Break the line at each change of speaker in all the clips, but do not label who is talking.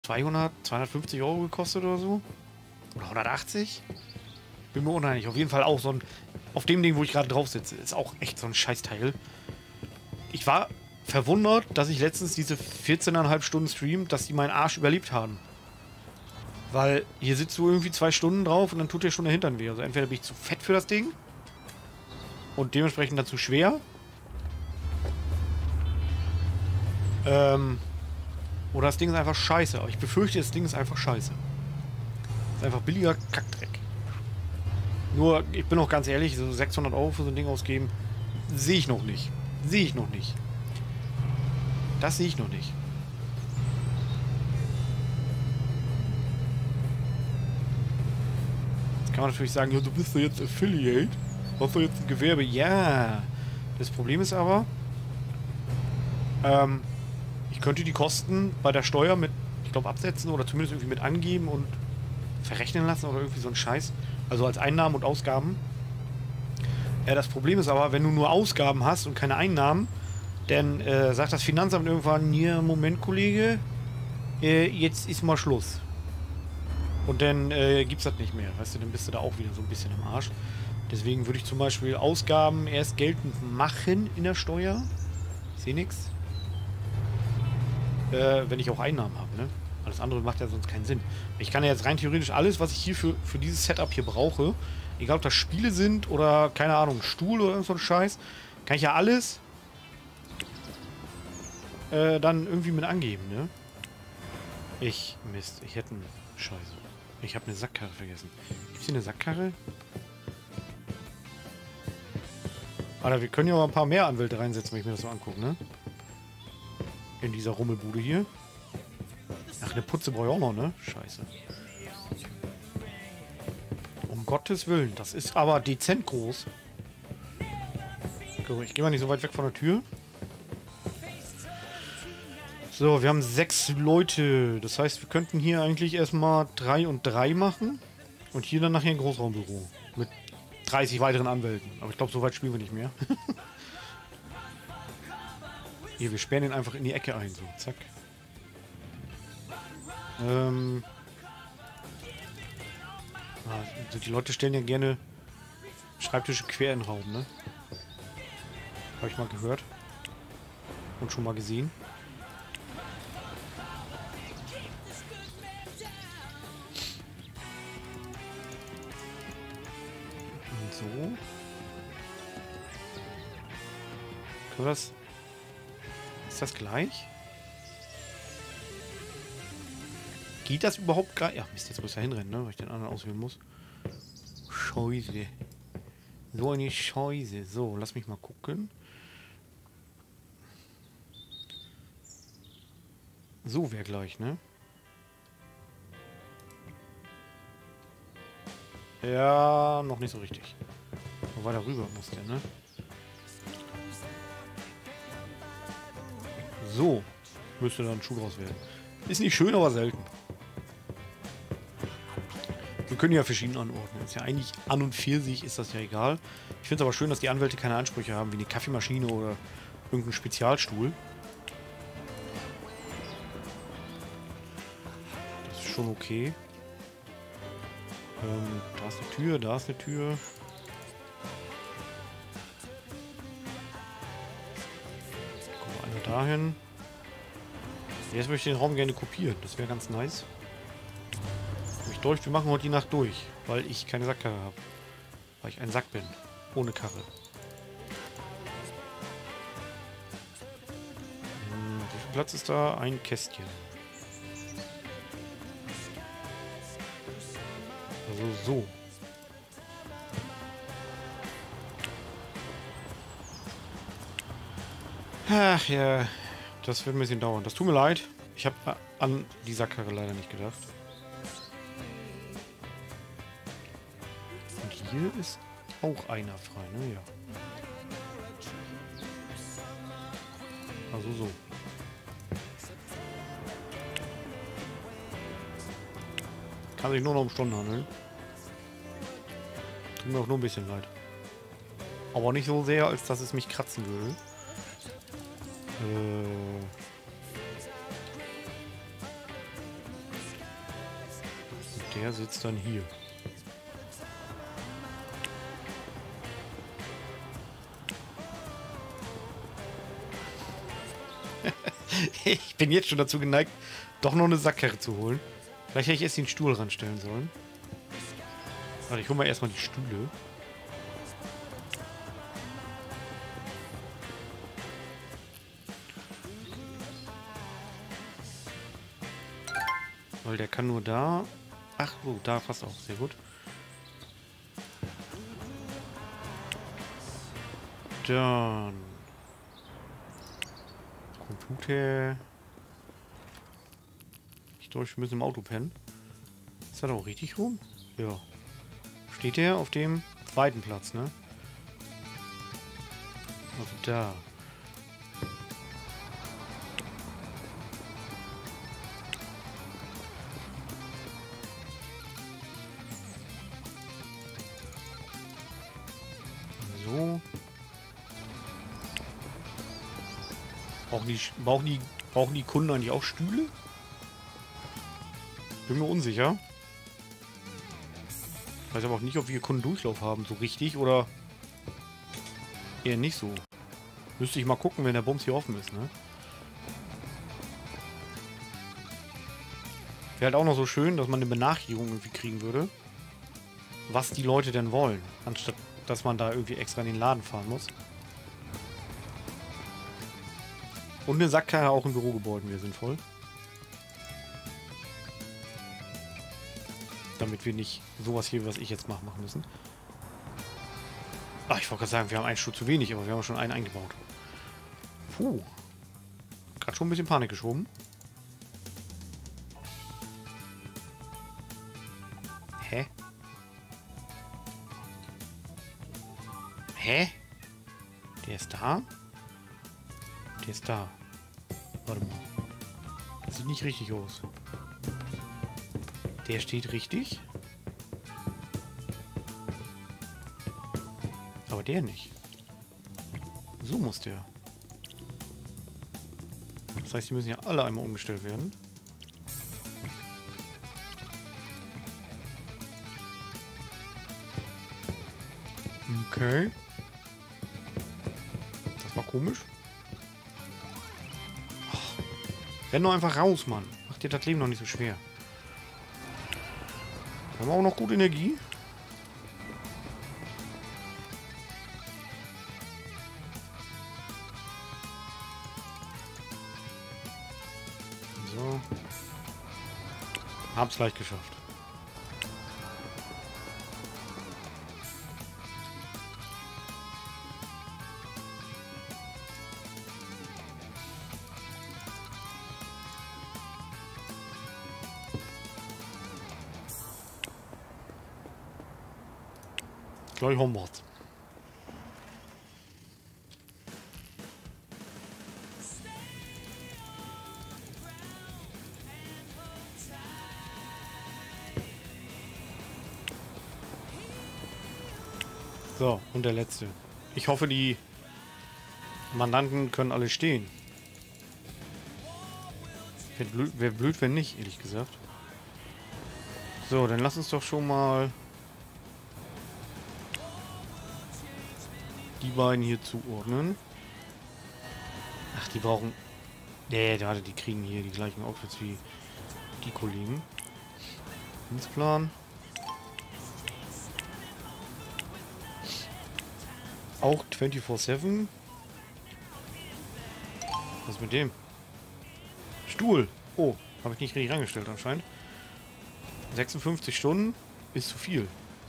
200, 250 Euro gekostet oder so. Oder 180. Bin mir uneinig. Auf jeden Fall auch so ein... Auf dem Ding, wo ich gerade drauf sitze, ist auch echt so ein Scheißteil. Ich war verwundert, dass ich letztens diese 14,5 Stunden Stream, dass die meinen Arsch überlebt haben. Weil hier sitzt du irgendwie 2 Stunden drauf und dann tut dir schon der Hintern weh. Also entweder bin ich zu fett für das Ding und dementsprechend dann zu schwer. Oder das Ding ist einfach scheiße. Aber ich befürchte, das Ding ist einfach scheiße. Ist einfach billiger Kackdreck. Nur, ich bin auch ganz ehrlich, so 600 Euro für so ein Ding ausgeben, sehe ich noch nicht. Sehe ich noch nicht. Das sehe ich noch nicht. Jetzt kann man natürlich sagen, ja, du bist ja jetzt Affiliate. Hast du jetzt ein Gewerbe? Ja. Das Problem ist aber, ich könnte die Kosten bei der Steuer mit, ich glaube, absetzen oder zumindest irgendwie mit angeben und verrechnen lassen oder irgendwie so ein Scheiß. Also als Einnahmen und Ausgaben. Ja, das Problem ist aber, wenn du nur Ausgaben hast und keine Einnahmen, dann sagt das Finanzamt irgendwann, ja, Moment, Kollege, jetzt ist mal Schluss. Und dann gibt's das nicht mehr, weißt du, dann bist du da auch wieder so ein bisschen im Arsch. Deswegen würde ich zum Beispiel Ausgaben erst geltend machen in der Steuer. Ich sehe nichts. Wenn ich auch Einnahmen habe, ne? Alles andere macht ja sonst keinen Sinn. Ich kann ja jetzt rein theoretisch alles, was ich hier für dieses Setup hier brauche, egal ob das Spiele sind oder, keine Ahnung, Stuhl oder so ein Scheiß, kann ich ja alles dann irgendwie mit angeben, ne? Mist, ich hätte einen... Scheiße. Ich habe eine Sackkarre vergessen. Gibt's hier eine Sackkarre? Alter, wir können ja mal ein paar mehr Anwälte reinsetzen, wenn ich mir das so angucke, ne? In dieser Rummelbude hier. Ach, eine Putze brauche ich auch noch, ne? Scheiße. Um Gottes Willen, das ist aber dezent groß. Ich gehe mal nicht so weit weg von der Tür. So, wir haben 6 Leute. Das heißt, wir könnten hier eigentlich erstmal 3 und 3 machen. Und hier dann nachher ein Großraumbüro. Mit 30 weiteren Anwälten. Aber ich glaube, so weit spielen wir nicht mehr. Hier, wir sperren ihn einfach in die Ecke ein. So, zack. Also die Leute stellen ja gerne Schreibtische quer in den Raum, ne? Habe ich mal gehört. Und schon mal gesehen. Und so. Können wir das... Ist das gleich? Geht das überhaupt gar... Ja, Mist, jetzt muss er hinrennen, ne? Weil ich den anderen auswählen muss. Scheiße. So eine Scheiße. So, lass mich mal gucken. So wäre gleich, ne? Ja, noch nicht so richtig. Noch weiter rüber muss der, ne? So. Müsste dann ein Schuh draus werden. Ist nicht schön, aber selten. Wir können ja verschieden anordnen. Ist ja eigentlich an und für sich ist das ja egal. Ich finde es aber schön, dass die Anwälte keine Ansprüche haben, wie eine Kaffeemaschine oder irgendein Spezialstuhl. Das ist schon okay. Da ist eine Tür, da ist eine Tür. Kommen wir einmal dahin. Jetzt möchte ich den Raum gerne kopieren. Das wäre ganz nice. Wir machen heute die Nacht durch, weil ich keine Sackkarre habe. Weil ich ein Sack bin. Ohne Karre. Wie viel Platz ist da? Ein Kästchen. Also so. Ach ja, das wird ein bisschen dauern. Das tut mir leid. Ich habe an die Sackkarre leider nicht gedacht. Hier ist auch einer frei, ne? Ja. Also so. Kann sich nur noch um Stunden handeln. Tut mir auch nur ein bisschen leid. Aber nicht so sehr, als dass es mich kratzen würde. Der sitzt dann hier. Ich bin jetzt schon dazu geneigt, doch noch eine Sackkarre zu holen. Vielleicht hätte ich erst den Stuhl ranstellen sollen. Warte, ich hole mal erstmal die Stühle. Weil der kann nur da. Ach, oh, da passt auch. Sehr gut. Dann. Computer. Ich glaube, wir müssen im Auto pennen. Ist das auch richtig rum? Ja. Steht der auf dem zweiten Platz, ne? Also da. So. Brauchen die Kunden eigentlich auch Stühle? Bin mir unsicher. Ich weiß aber auch nicht, ob wir Kundendurchlauf haben, so richtig, oder eher nicht so. Müsste ich mal gucken, wenn der Bums hier offen ist, ne? Wäre halt auch noch so schön, dass man eine Benachrichtigung irgendwie kriegen würde, was die Leute denn wollen, anstatt dass man da irgendwie extra in den Laden fahren muss. Und eine Sackkarre auch im Bürogebäude wäre sinnvoll. Damit wir nicht sowas hier, was ich jetzt mache, machen müssen. Ach, ich wollte gerade sagen, wir haben einen Stuhl zu wenig, aber wir haben schon einen eingebaut. Puh. Gerade schon ein bisschen Panik geschoben. Hä? Hä? Der ist da? Der ist da. Warte mal. Das sieht nicht richtig aus. Der steht richtig. Aber der nicht. So muss der. Das heißt, die müssen ja alle einmal umgestellt werden. Okay. Das war komisch. Oh. Renn doch einfach raus, Mann. Mach dir das Leben noch nicht so schwer. Haben wir auch noch gute Energie? So. Hab's leicht geschafft. Gleich haben wir's. So, und der letzte. Ich hoffe, die Mandanten können alle stehen. Wäre blöd, wenn nicht, ehrlich gesagt. So, dann lass uns doch schon mal die beiden hier zuordnen. Ach, die brauchen... Nee, die kriegen hier die gleichen Outfits wie die Kollegen. Dienstplan. Auch 24/7. Was ist mit dem? Stuhl. Oh, habe ich nicht richtig reingestellt anscheinend. 56 Stunden ist zu viel.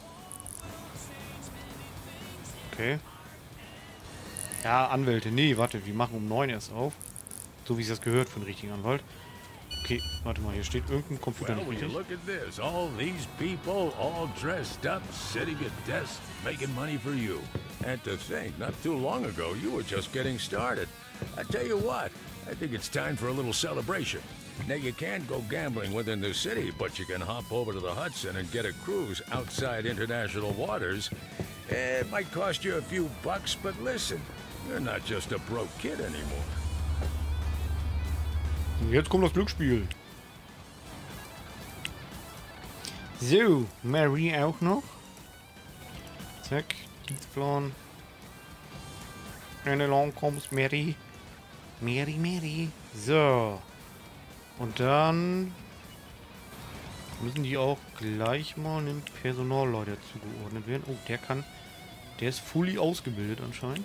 Okay. Ja, Anwälte. Nee, warte, wir machen um 9 erst auf. So wie es das gehört für einen richtigen Anwalt. Okay, warte mal, hier steht irgendein Computer nicht richtig.
Look at this. All these people, all dressed up, sitting at desks, making money for you. And to think, not too long ago, you were just getting started. I tell you what, I think it's time for a little celebration. Now, you can't go gambling within the city, but you can hop over to the Hudson and get a cruise outside international waters. It might cost you a few bucks, but listen, you're not just a broke kid anymore.
Jetzt kommt das Glücksspiel. So, Mary auch noch. Zack, Dienstplan. Wenn du lang kommst, Mary. Mary, Mary. So. Und dann müssen die auch gleich mal einem Personalleiter zugeordnet werden. Oh, der ist fully ausgebildet anscheinend.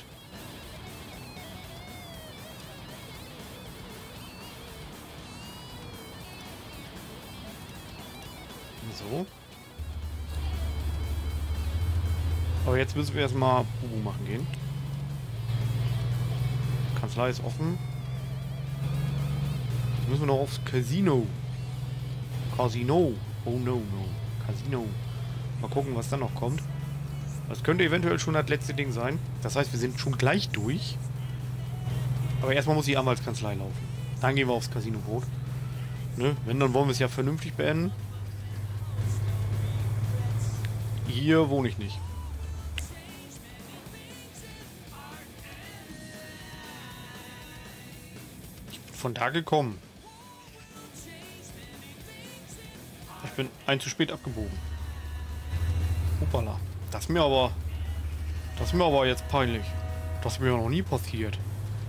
So. Aber jetzt müssen wir erstmal Bubu machen gehen. Kanzlei ist offen. Jetzt müssen wir noch aufs Casino. Casino. Oh no, no. Casino. Mal gucken, was dann noch kommt. Das könnte eventuell schon das letzte Ding sein. Das heißt, wir sind schon gleich durch. Aber erstmal muss die Anwaltskanzlei laufen. Dann gehen wir aufs Casino-Boot. Ne? Wenn, dann wollen wir es ja vernünftig beenden. Hier wohne ich nicht. Ich bin von da gekommen. Ich bin ein zu spät abgebogen. Hoppala. Das ist mir aber jetzt peinlich. Das ist mir noch nie passiert.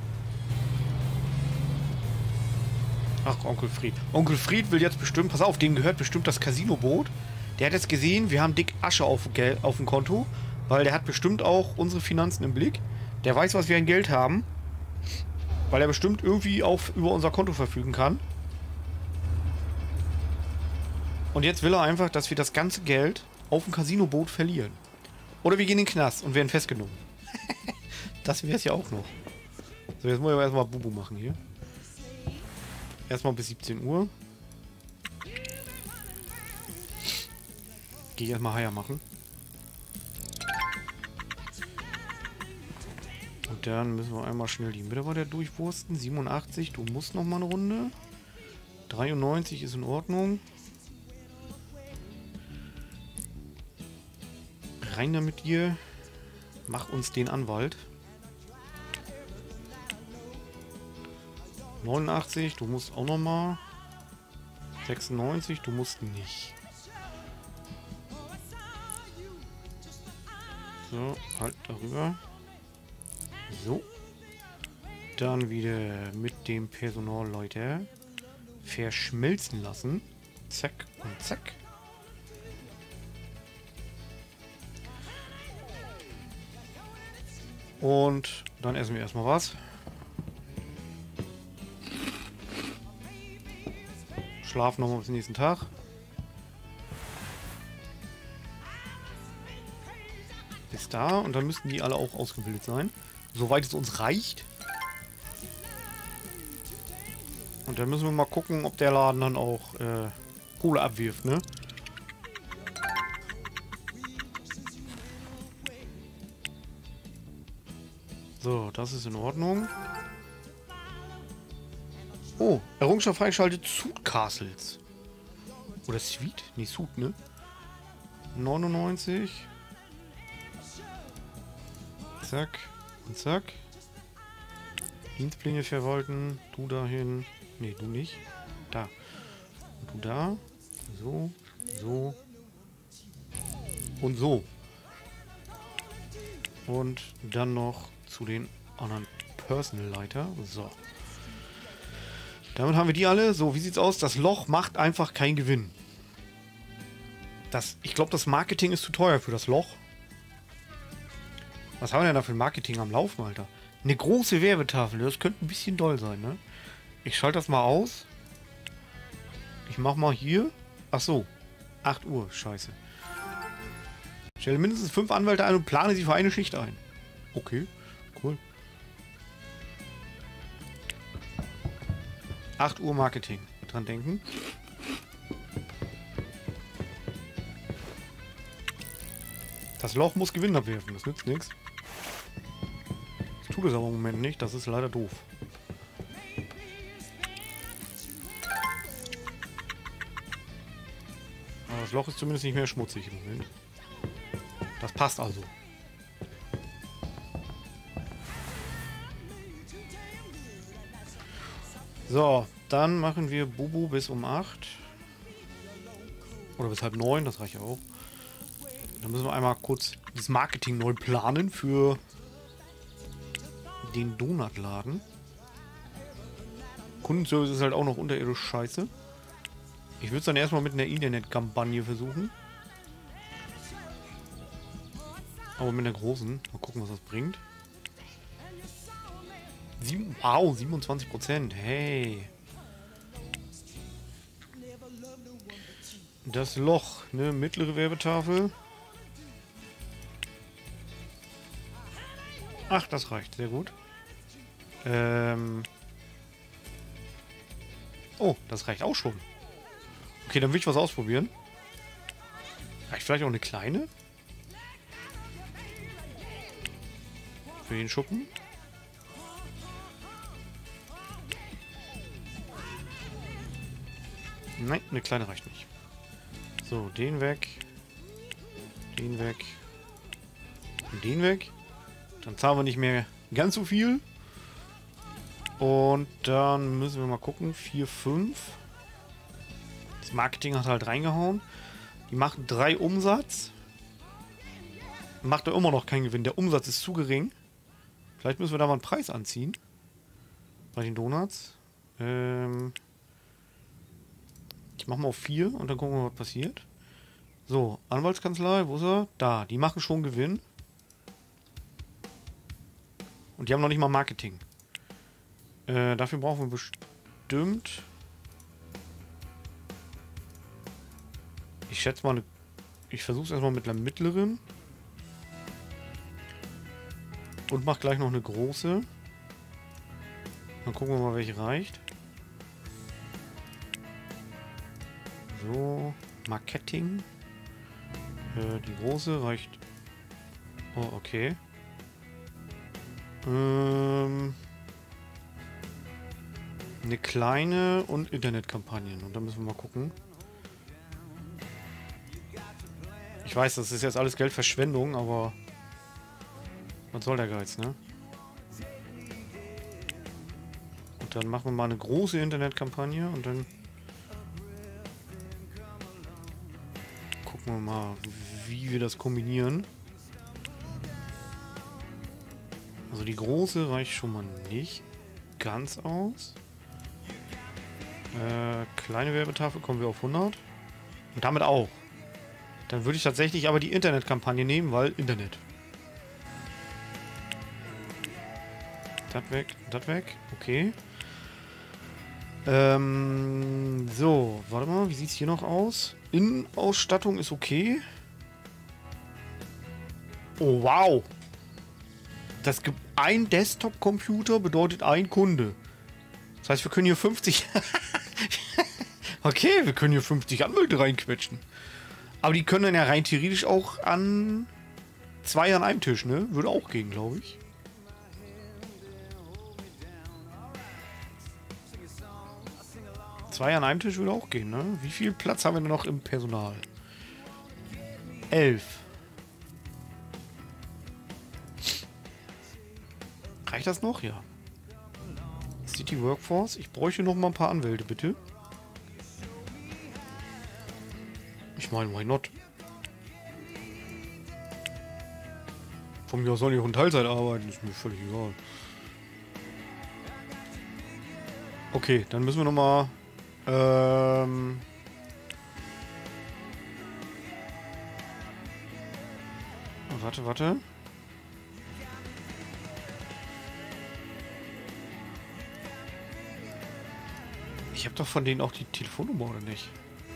Ach, Onkel Fried. Onkel Fried will jetzt bestimmt, pass auf, dem gehört bestimmt das Casino-Boot. Der hat jetzt gesehen, wir haben dick Asche auf dem Konto, weil der hat bestimmt auch unsere Finanzen im Blick. Der weiß, was wir an Geld haben, weil er bestimmt irgendwie auch über unser Konto verfügen kann. Und jetzt will er einfach, dass wir das ganze Geld auf dem Casino-Boot verlieren. Oder wir gehen in den Knast und werden festgenommen. Das wäre es ja auch noch. So, jetzt muss ich erstmal Bubu machen hier. Erstmal bis 17 Uhr. Gehe ich erstmal Haier machen. Und dann müssen wir einmal schnell die Mitarbeiter durchwursten. 87, du musst noch mal eine Runde. 93 ist in Ordnung. Rein da mit dir. Mach uns den Anwalt. 89, du musst auch noch mal. 96, du musst nicht. So, halt darüber. So. Dann wieder mit dem Personalleiter verschmelzen lassen. Zack und zack. Und dann essen wir erstmal was. Schlafen nochmal bis nächsten Tag. Bis da. Und dann müssten die alle auch ausgebildet sein. Soweit es uns reicht. Und dann müssen wir mal gucken, ob der Laden dann auch Kohle abwirft, ne? So, das ist in Ordnung. Oh, Errungenschaft freigeschaltet, Suit Castles. Oder Suite? Nee, Suit, ne? 99. Zack und zack. Dienstpläne verwalten. Du dahin. Ne, du nicht. Da. Und du da. So. So. Und so. Und dann noch zu den anderen Personal-Leiter. So. Damit haben wir die alle. So, wie sieht's aus? Das Loch macht einfach keinen Gewinn. Ich glaube, das Marketing ist zu teuer für das Loch. Was haben wir denn da für ein Marketing am Laufen, Alter? Eine große Werbetafel. Das könnte ein bisschen doll sein, ne? Ich schalte das mal aus. Ich mach mal hier. Ach so. 8 Uhr. Scheiße. Stelle mindestens 5 Anwälte ein und plane sie für eine Schicht ein. Okay. Cool. 8 Uhr Marketing. Dran denken. Das Loch muss Gewinn abwerfen. Das nützt nichts. Das tut es aber im Moment nicht. Das ist leider doof. Aber das Loch ist zumindest nicht mehr schmutzig im Moment. Das passt also. So, dann machen wir Bubu bis um 8. Oder bis 8:30, das reicht ja auch. Dann müssen wir einmal kurz das Marketing neu planen für den Donutladen. Kundenservice ist halt auch noch unterirdisch scheiße. Ich würde es dann erstmal mit einer Internetkampagne versuchen. Aber mit einer großen. Mal gucken, was das bringt. Wow, 27%. Hey. Das Loch, ne? Mittlere Werbetafel. Ach, das reicht. Sehr gut. Oh, das reicht auch schon. Okay, dann will ich was ausprobieren. Reicht vielleicht auch eine kleine? Für den Schuppen. Nein, eine kleine reicht nicht. So, den weg. Den weg. Und den weg. Dann zahlen wir nicht mehr ganz so viel. Und dann müssen wir mal gucken. 4, 5. Das Marketing hat halt reingehauen. Die machen 3 Umsatz. Macht er immer noch keinen Gewinn. Der Umsatz ist zu gering. Vielleicht müssen wir da mal einen Preis anziehen. Bei den Donuts. Ich mache mal auf 4 und dann gucken wir, was passiert. So, Anwaltskanzlei, wo ist er? Da, die machen schon Gewinn. Und die haben noch nicht mal Marketing. Dafür brauchen wir bestimmt... Ich schätze mal, ich versuche es erstmal mit einer mittleren. Und mache gleich noch eine große. Dann gucken wir mal, welche reicht. So, Marketing. Die große reicht. Oh, okay. Eine kleine und Internetkampagnen. Und da müssen wir mal gucken. Ich weiß, das ist jetzt alles Geldverschwendung, aber was soll der Geiz, ne? Und dann machen wir mal eine große Internetkampagne und dann gucken wir mal, wie wir das kombinieren. Also die große reicht schon mal nicht ganz aus. Kleine Werbetafel kommen wir auf 100. Und damit auch. Dann würde ich tatsächlich aber die Internetkampagne nehmen, weil Internet. Das weg. Okay. So, warte mal, wie sieht es hier noch aus? Innenausstattung ist okay. Oh, wow. Das gibt ein Desktop-Computer, bedeutet ein Kunde. Das heißt, wir können hier 50... Okay, wir können hier 50 Anwälte reinquetschen. Aber die können dann ja rein theoretisch auch an 2 an einem Tisch, ne? Würde auch gehen, glaube ich. Zwei an einem Tisch würde auch gehen, ne? Wie viel Platz haben wir denn noch im Personal? 11. Reicht das noch? Ja. City Workforce. Ich bräuchte noch mal ein paar Anwälte, bitte. Ich meine, why not? Von mir aus soll ich auch in Teilzeit arbeiten. Ist mir völlig egal. Okay, dann müssen wir noch mal... Warte. Ich habe doch von denen auch die Telefonnummer, oder nicht?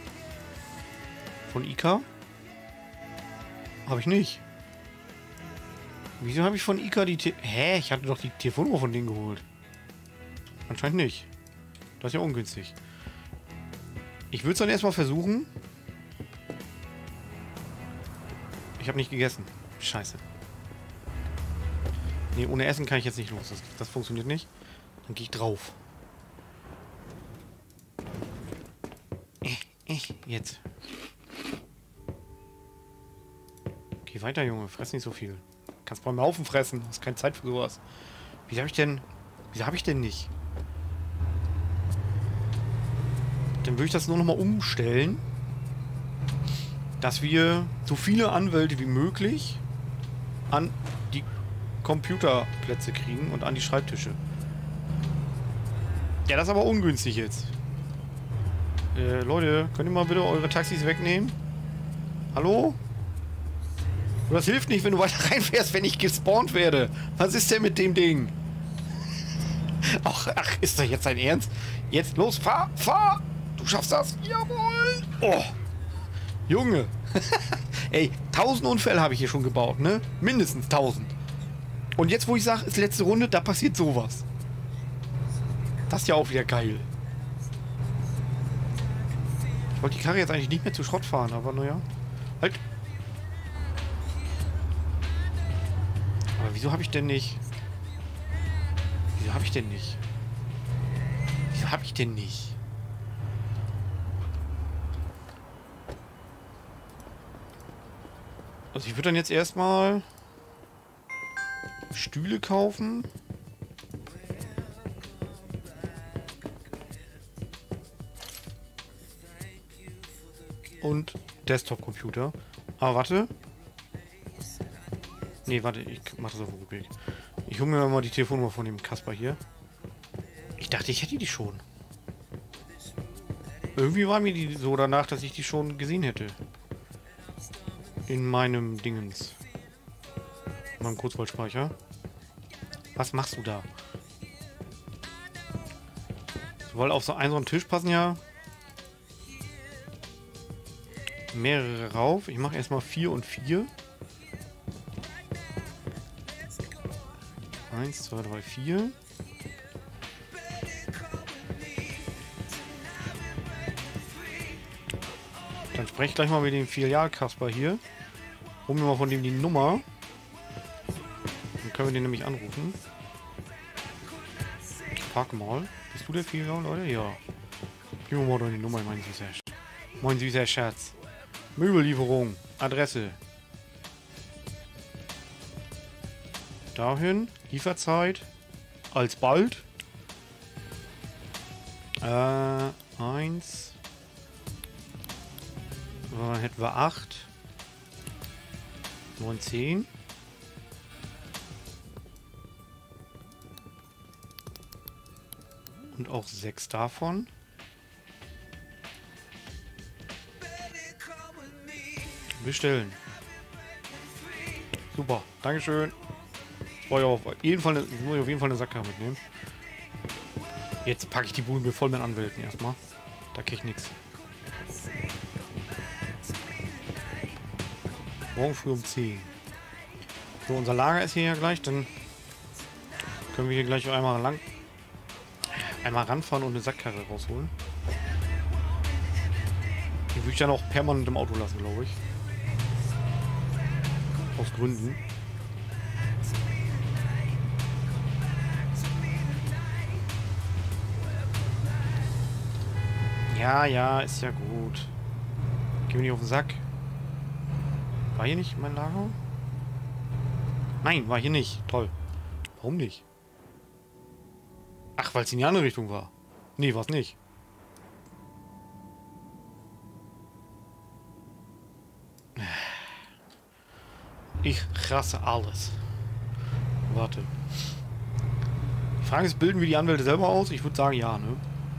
Von ICA? Habe ich nicht. Wieso habe ich von ICA die Hä? Ich hatte doch die Telefonnummer von denen geholt. Anscheinend nicht. Das ist ja ungünstig. Ich würde es dann erstmal versuchen. Ich habe nicht gegessen. Scheiße. Nee, ohne Essen kann ich jetzt nicht los. Das funktioniert nicht. Dann gehe ich drauf. Jetzt. Geh weiter, Junge. Fress nicht so viel. Kannst beim Laufen fressen. Du hast keine Zeit für sowas. Wieso habe ich denn nicht? Dann würde ich das nur noch mal umstellen. dass wir so viele Anwälte wie möglich an die Computerplätze kriegen und an die Schreibtische. Ja, das ist aber ungünstig jetzt. Leute, könnt ihr mal bitte eure Taxis wegnehmen? Hallo? Und das hilft nicht, wenn du weiter reinfährst, wenn ich gespawnt werde. Was ist denn mit dem Ding? Ach, ist das jetzt dein Ernst? Jetzt los, fahr, fahr! Du schaffst das! Jawohl! Oh! Junge! Ey, 1000 Unfälle habe ich hier schon gebaut, ne? Mindestens 1000. Und jetzt, wo ich sage, ist letzte Runde, da passiert sowas. Das ist ja auch wieder geil. Ich wollte die Karre jetzt eigentlich nicht mehr zu Schrott fahren, aber naja. Halt! Aber wieso habe ich denn nicht... Wieso habe ich denn nicht? Wieso habe ich denn nicht? Also ich würde dann jetzt erstmal Stühle kaufen. Und Desktop-Computer. Aber warte. Nee, warte, ich mach das auf dem Rückweg. Ich hole mir mal die Telefonnummer von dem Kasper hier. Ich dachte, ich hätte die schon. Irgendwie war mir die so danach, dass ich die schon gesehen hätte. In meinem Dingens. In meinem Kurzwahlspeicher. Was machst du da? Weil auf so einen Tisch passen ja mehrere rauf. Ich mache erstmal 4 und 4. 1, 2, 3, 4. Dann spreche ich gleich mal mit dem Filial-Kasper hier. Hol mir mal von dem die Nummer. Dann können wir den nämlich anrufen. Park mal. Bist du der Filial, Leute? Ja. Gib mir mal deine Nummer, mein süßer Schatz. Mein süßer Schatz. Möbellieferung. Adresse. Dahin. Lieferzeit. Alsbald. 1. Dann hätten wir 8. 9, 10. Und auch 6 davon. Bestellen. Super, Dankeschön. Muss ich auf jeden Fall eine Sackkarre mitnehmen. Jetzt packe ich die Bude voll mit Anwälten erstmal. Da krieg ich nichts. Morgen früh um 10. So, unser Lager ist hier ja gleich. Dann können wir hier gleich einmal ranfahren und eine Sackkarre rausholen. Die würde ich dann auch permanent im Auto lassen, glaube ich. Aus Gründen. Ja, ja, ist ja gut. Geh mir nicht auf den Sack. War hier nicht mein Lager? Nein, war hier nicht. Toll. Warum nicht? Ach, weil es in die andere Richtung war. Nee, war es nicht. Ich rasse alles. Warte. Die Frage ist, bilden wir die Anwälte selber aus? Ich würde sagen, ja, ne?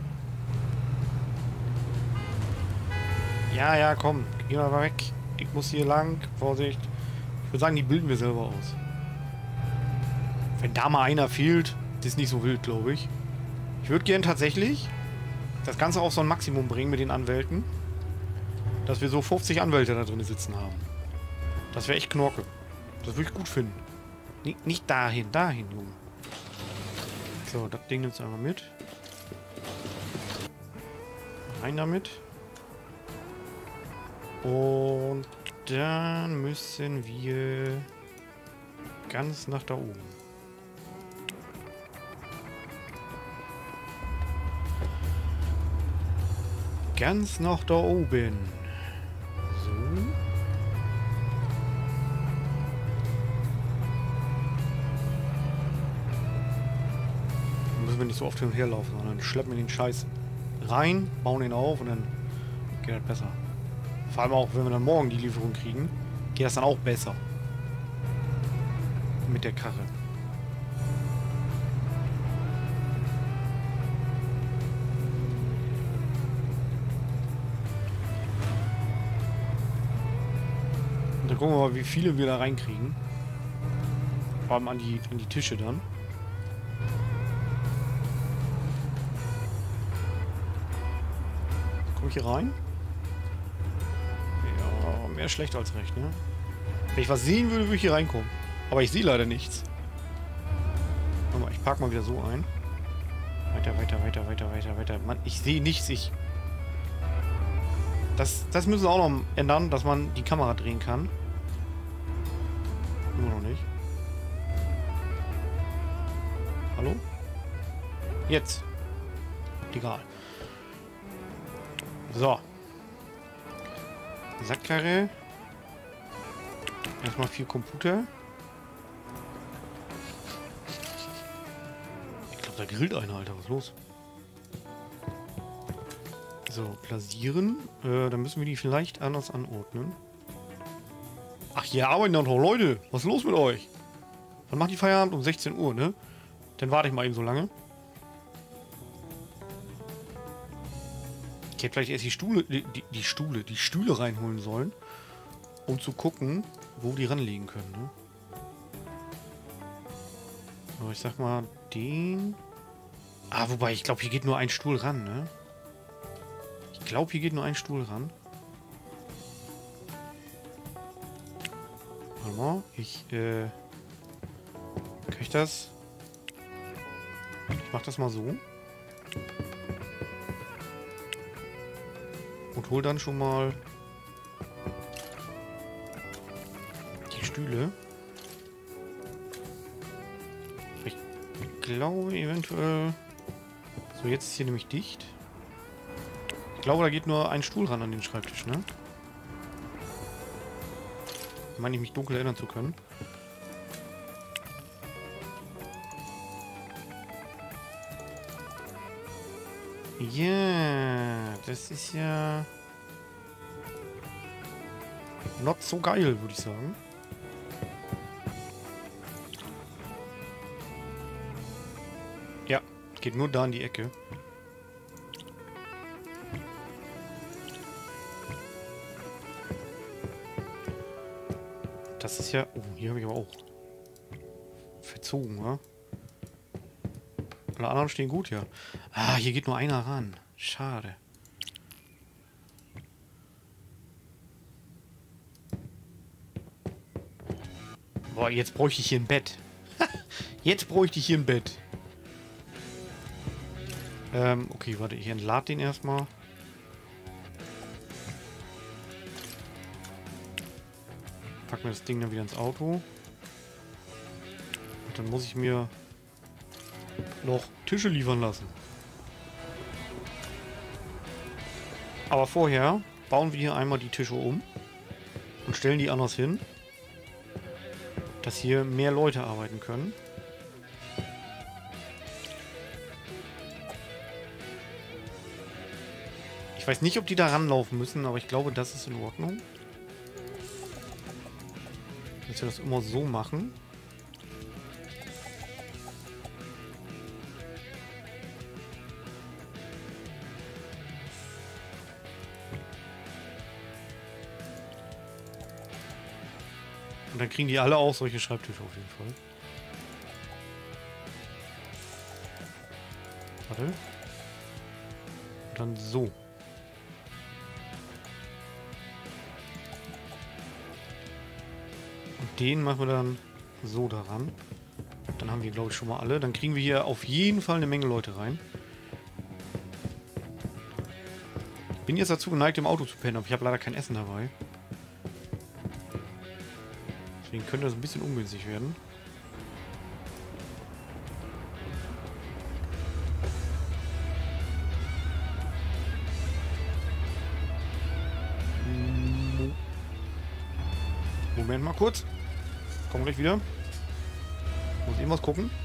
Ja, ja, komm. Geh mal weg. Ich muss hier lang. Vorsicht. Ich würde sagen, die bilden wir selber aus. Wenn da mal einer fehlt, das ist nicht so wild, glaube ich. Ich würde gern tatsächlich das Ganze auf so ein Maximum bringen mit den Anwälten. Dass wir so 50 Anwälte da drin sitzen haben. Das wäre echt Knorke. Das würde ich gut finden. Nicht dahin, dahin, Junge. So, das Ding nimmst du einmal mit. Rein damit. Und dann müssen wir ganz nach da oben. Ganz nach da oben. So. Dann müssen wir nicht so oft hin und her laufen, sondern schleppen wir den Scheiß rein, bauen ihn auf und dann geht das besser. Vor allem auch, wenn wir dann morgen die Lieferung kriegen, geht das dann auch besser. Mit der Karre. Und dann gucken wir mal, wie viele wir da reinkriegen. Vor allem an die Tische dann. Komm ich hier rein? Ja, mehr schlecht als recht, ne? Wenn ich was sehen würde, würde ich hier reinkommen. Aber ich sehe leider nichts. Warte mal, ich park mal wieder so ein. Weiter, weiter, weiter, weiter, weiter, weiter. Mann, ich sehe nichts. Das müssen wir auch noch ändern, dass man die Kamera drehen kann. Nur noch nicht. Hallo? Jetzt. Egal. So. Sackkarre. Erstmal 4 Computer. Ich glaube, da grillt einer, Alter. Was ist los? So, platzieren. Dann müssen wir die vielleicht anders anordnen. Ach, hier arbeiten doch noch Leute. Was ist los mit euch? Wann macht die Feierabend? Um 16 Uhr, ne? Dann warte ich mal eben so lange. Ich hätte vielleicht erst die Stühle reinholen sollen, um zu gucken, wo die ranlegen können, ne? So, ich sag mal, den... Ah, wobei, ich glaube, hier geht nur ein Stuhl ran, ne? Ich glaube, hier geht nur ein Stuhl ran. Warte mal, kann ich das? Ich mach das mal so. Und hol dann schon mal die Stühle. Ich glaube eventuell... So, jetzt ist hier nämlich dicht. Ich glaube, da geht nur ein Stuhl ran an den Schreibtisch, ne? Meine ich mich dunkel erinnern zu können. Ja, yeah, das ist ja... not so geil, würde ich sagen. Ja, geht nur da in die Ecke. Das ist ja... Oh, hier habe ich aber auch verzogen, wa? Alle anderen stehen gut, ja. Ah, hier geht nur einer ran. Schade. Boah, jetzt bräuchte ich hier ein Bett. Jetzt bräuchte ich hier ein Bett. Okay, warte, ich entlade den erstmal. Packen wir das Ding dann wieder ins Auto. Und dann muss ich mir noch Tische liefern lassen. Aber vorher bauen wir hier einmal die Tische um und stellen die anders hin, dass hier mehr Leute arbeiten können. Ich weiß nicht, ob die da ranlaufen müssen, aber ich glaube, das ist in Ordnung. Dass wir das immer so machen. Und dann kriegen die alle auch solche Schreibtische auf jeden Fall. Warte. Und dann so. Und den machen wir dann so daran. Dann haben wir, glaube ich, schon mal alle. Dann kriegen wir hier auf jeden Fall eine Menge Leute rein. Ich bin jetzt dazu geneigt, im Auto zu pennen, aber ich habe leider kein Essen dabei. Deswegen könnte das ein bisschen ungünstig werden. Moment mal kurz. Kommen gleich wieder. Muss eben was gucken.